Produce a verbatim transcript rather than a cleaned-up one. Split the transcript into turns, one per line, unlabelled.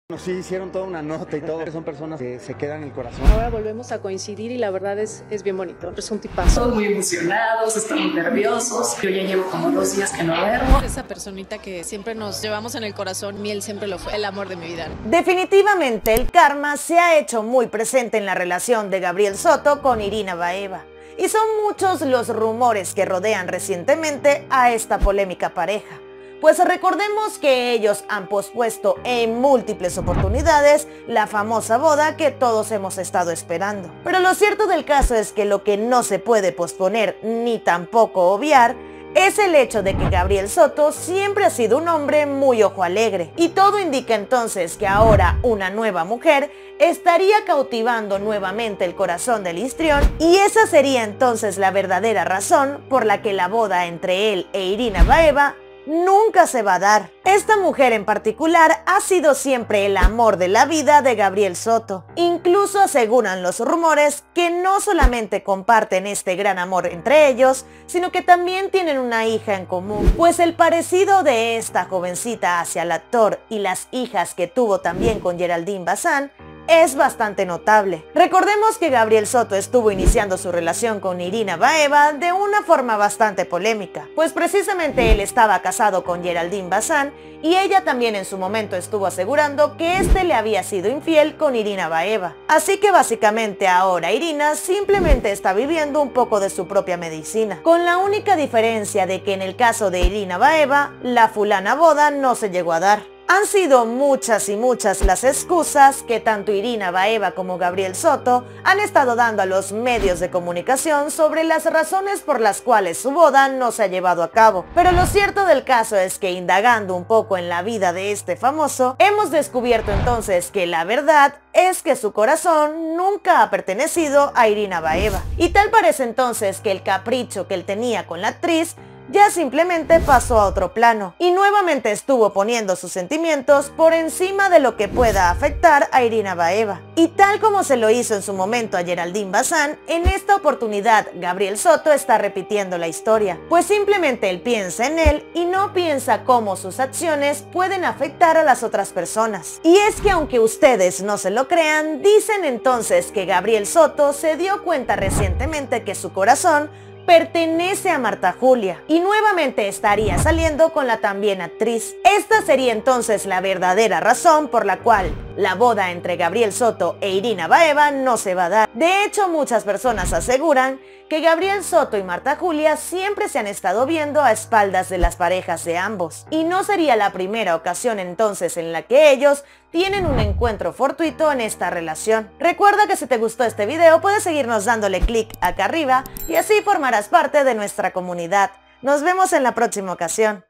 Sí, hicieron toda una nota y todo. Son personas que se quedan en el corazón.
Ahora volvemos a coincidir y la verdad es, es bien bonito. Es un tipazo.
Todos muy emocionados, estamos nerviosos. Yo ya llevo como dos días que no duermo.
Esa personita que siempre nos llevamos en el corazón, Miel siempre lo fue, el amor de mi vida.
Definitivamente el karma se ha hecho muy presente en la relación de Gabriel Soto con Irina Baeva. Y son muchos los rumores que rodean recientemente a esta polémica pareja. Pues recordemos que ellos han pospuesto en múltiples oportunidades la famosa boda que todos hemos estado esperando. Pero lo cierto del caso es que lo que no se puede posponer ni tampoco obviar es el hecho de que Gabriel Soto siempre ha sido un hombre muy ojo alegre. Y todo indica entonces que ahora una nueva mujer estaría cautivando nuevamente el corazón del histrión, y esa sería entonces la verdadera razón por la que la boda entre él e Irina Baeva nunca se va a dar. Esta mujer en particular ha sido siempre el amor de la vida de Gabriel Soto. Incluso aseguran los rumores que no solamente comparten este gran amor entre ellos, sino que también tienen una hija en común. Pues el parecido de esta jovencita hacia el actor y las hijas que tuvo también con Geraldine Bazán es bastante notable. Recordemos que Gabriel Soto estuvo iniciando su relación con Irina Baeva de una forma bastante polémica, pues precisamente él estaba casado con Geraldine Bazán y ella también en su momento estuvo asegurando que este le había sido infiel con Irina Baeva. Así que básicamente ahora Irina simplemente está viviendo un poco de su propia medicina, con la única diferencia de que en el caso de Irina Baeva, la fulana boda no se llegó a dar. Han sido muchas y muchas las excusas que tanto Irina Baeva como Gabriel Soto han estado dando a los medios de comunicación sobre las razones por las cuales su boda no se ha llevado a cabo. Pero lo cierto del caso es que indagando un poco en la vida de este famoso, hemos descubierto entonces que la verdad es que su corazón nunca ha pertenecido a Irina Baeva. Y tal parece entonces que el capricho que él tenía con la actriz ya simplemente pasó a otro plano y nuevamente estuvo poniendo sus sentimientos por encima de lo que pueda afectar a Irina Baeva. Y tal como se lo hizo en su momento a Geraldine Bazán, en esta oportunidad Gabriel Soto está repitiendo la historia, pues simplemente él piensa en él y no piensa cómo sus acciones pueden afectar a las otras personas. Y es que aunque ustedes no se lo crean, dicen entonces que Gabriel Soto se dio cuenta recientemente que su corazón pertenece a Marta Julia y nuevamente estaría saliendo con la también actriz. Esta sería entonces la verdadera razón por la cual la boda entre Gabriel Soto e Irina Baeva no se va a dar. De hecho, muchas personas aseguran que Gabriel Soto y Marta Julia siempre se han estado viendo a espaldas de las parejas de ambos, y no sería la primera ocasión entonces en la que ellos tienen un encuentro fortuito en esta relación. Recuerda que si te gustó este video puedes seguirnos dándole clic acá arriba y así formarás parte de nuestra comunidad. Nos vemos en la próxima ocasión.